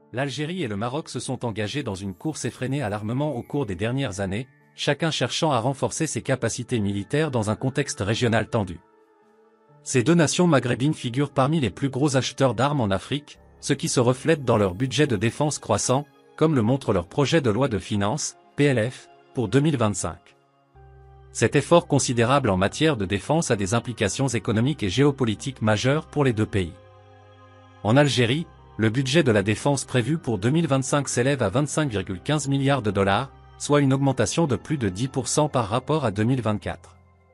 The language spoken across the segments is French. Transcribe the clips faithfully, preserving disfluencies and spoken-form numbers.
l'Algérie et le Maroc se sont engagés dans une course effrénée à l'armement au cours des dernières années, chacun cherchant à renforcer ses capacités militaires dans un contexte régional tendu. Ces deux nations maghrébines figurent parmi les plus gros acheteurs d'armes en Afrique, ce qui se reflète dans leur budget de défense croissant, comme le montre leur projet de loi de finances, P L F, pour deux mille vingt-cinq. Cet effort considérable en matière de défense a des implications économiques et géopolitiques majeures pour les deux pays. En Algérie, le budget de la défense prévu pour deux mille vingt-cinq s'élève à vingt-cinq virgule quinze milliards de dollars, soit une augmentation de plus de dix pour cent par rapport à deux mille vingt-quatre.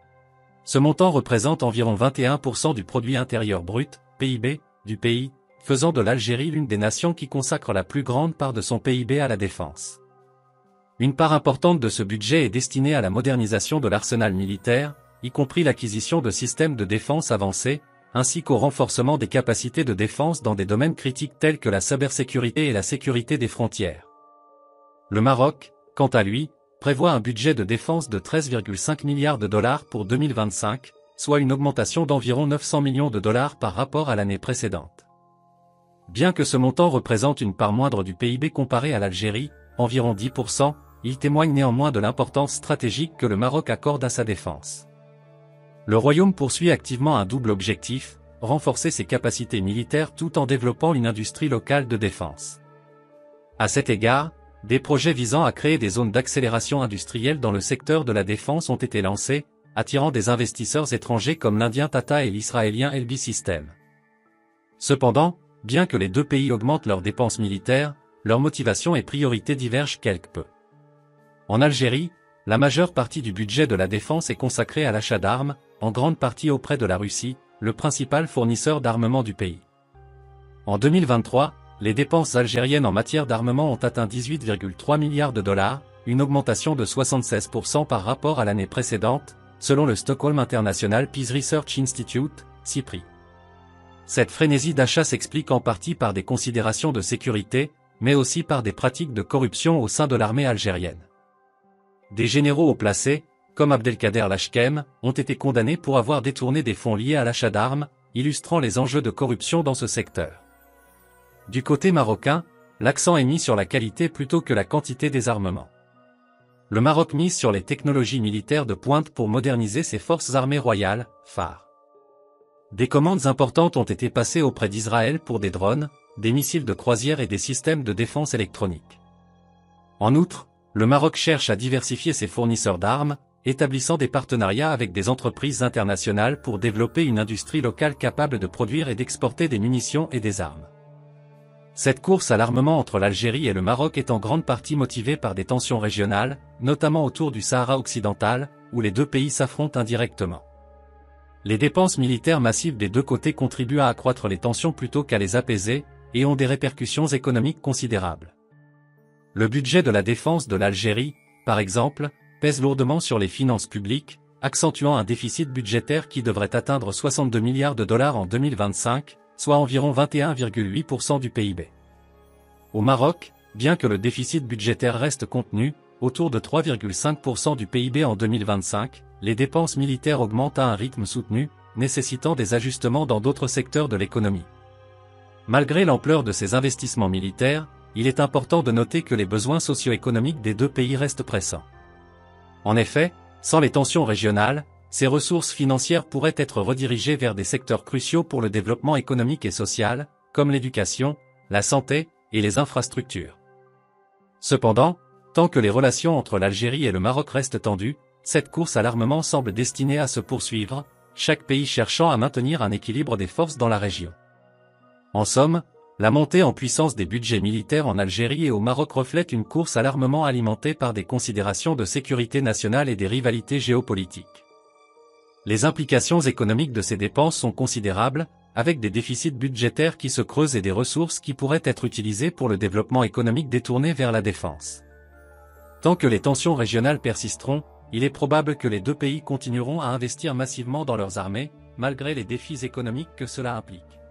Ce montant représente environ vingt et un pour cent du produit intérieur brut, P I B, du pays, faisant de l'Algérie l'une des nations qui consacre la plus grande part de son P I B à la défense. Une part importante de ce budget est destinée à la modernisation de l'arsenal militaire, y compris l'acquisition de systèmes de défense avancés, ainsi qu'au renforcement des capacités de défense dans des domaines critiques tels que la cybersécurité et la sécurité des frontières. Le Maroc, quant à lui, prévoit un budget de défense de treize virgule cinq milliards de dollars pour deux mille vingt-cinq, soit une augmentation d'environ neuf cents millions de dollars par rapport à l'année précédente. Bien que ce montant représente une part moindre du P I B comparé à l'Algérie, environ dix pour cent, il témoigne néanmoins de l'importance stratégique que le Maroc accorde à sa défense. Le Royaume poursuit activement un double objectif, renforcer ses capacités militaires tout en développant une industrie locale de défense. À cet égard, des projets visant à créer des zones d'accélération industrielle dans le secteur de la défense ont été lancés, attirant des investisseurs étrangers comme l'Indien Tata et l'Israélien L B System. Cependant, bien que les deux pays augmentent leurs dépenses militaires, leurs motivations et priorités divergent quelque peu. En Algérie, la majeure partie du budget de la défense est consacrée à l'achat d'armes, en grande partie auprès de la Russie, le principal fournisseur d'armement du pays. En deux mille vingt-trois, les dépenses algériennes en matière d'armement ont atteint dix-huit virgule trois milliards de dollars, une augmentation de soixante-seize pour cent par rapport à l'année précédente, selon le Stockholm International Peace Research Institute, SIPRI. Cette frénésie d'achat s'explique en partie par des considérations de sécurité, mais aussi par des pratiques de corruption au sein de l'armée algérienne. Des généraux haut placés, comme Abdelkader Lachkem, ont été condamnés pour avoir détourné des fonds liés à l'achat d'armes, illustrant les enjeux de corruption dans ce secteur. Du côté marocain, l'accent est mis sur la qualité plutôt que la quantité des armements. Le Maroc mise sur les technologies militaires de pointe pour moderniser ses forces armées royales, F A R. Des commandes importantes ont été passées auprès d'Israël pour des drones, des missiles de croisière et des systèmes de défense électronique. En outre, le Maroc cherche à diversifier ses fournisseurs d'armes, établissant des partenariats avec des entreprises internationales pour développer une industrie locale capable de produire et d'exporter des munitions et des armes. Cette course à l'armement entre l'Algérie et le Maroc est en grande partie motivée par des tensions régionales, notamment autour du Sahara occidental, où les deux pays s'affrontent indirectement. Les dépenses militaires massives des deux côtés contribuent à accroître les tensions plutôt qu'à les apaiser, et ont des répercussions économiques considérables. Le budget de la défense de l'Algérie, par exemple, pèse lourdement sur les finances publiques, accentuant un déficit budgétaire qui devrait atteindre soixante-deux milliards de dollars en deux mille vingt-cinq, soit environ vingt et un virgule huit pour cent du P I B. Au Maroc, bien que le déficit budgétaire reste contenu, autour de trois virgule cinq pour cent du P I B en deux mille vingt-cinq, les dépenses militaires augmentent à un rythme soutenu, nécessitant des ajustements dans d'autres secteurs de l'économie. Malgré l'ampleur de ces investissements militaires, il est important de noter que les besoins socio-économiques des deux pays restent pressants. En effet, sans les tensions régionales, ces ressources financières pourraient être redirigées vers des secteurs cruciaux pour le développement économique et social, comme l'éducation, la santé et les infrastructures. Cependant, tant que les relations entre l'Algérie et le Maroc restent tendues, cette course à l'armement semble destinée à se poursuivre, chaque pays cherchant à maintenir un équilibre des forces dans la région. En somme, la montée en puissance des budgets militaires en Algérie et au Maroc reflète une course à l'armement alimentée par des considérations de sécurité nationale et des rivalités géopolitiques. Les implications économiques de ces dépenses sont considérables, avec des déficits budgétaires qui se creusent et des ressources qui pourraient être utilisées pour le développement économique détourné vers la défense. Tant que les tensions régionales persisteront, il est probable que les deux pays continueront à investir massivement dans leurs armées, malgré les défis économiques que cela implique.